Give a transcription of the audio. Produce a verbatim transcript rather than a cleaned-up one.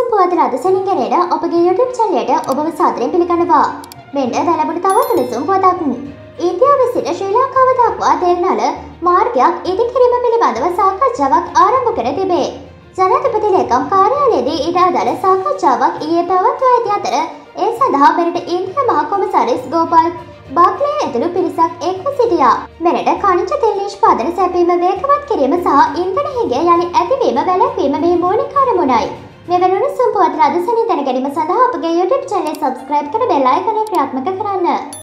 උණුසුම් පුවත් රදසනින් ගෙනෙන ඔබගේ YouTube channel එකට ඔබව සාදරයෙන් පිළිගන්නවා. මෙන්න දැලබුණු තවත් උණුසුම් පුවතක්. ඉන්දියාවේ සිට ශ්‍රී ලංකාව දක්වා තෙරනල මාර්ගයක් ඉදිකිරීම පිළිබඳව සාකච්ඡාවක් ආරම්භ කර තිබේ. ජනාධිපති ලේකම් කාර්යාලයේදී ඊට අදාළ සාකච්ඡාවක් ඊයේ පැවැත්වා ඇති අතර ඒ සඳහා මෙරට ඉන්දියා මහ කොමසාරිස් ගෝපාල් බාක්ලේ ඇතුළු පිරිසක් එක්ව සිටියා. මෙරට ඛනිජ තෙල් නිෂ්පාදන සැපීම වේගවත් කිරීම සහ ඉන්ධන හිඟය යළි ඇතිවීම වැළැක්වීම මේ මූලික අරමුණයි. මෙවැනි උණුසුම් පුවත් රදසනින් දැන ගැනීම සඳහා අපගේ YouTube channel subscribe කර bell icon එක ක්‍රියාත්මක කරන්න.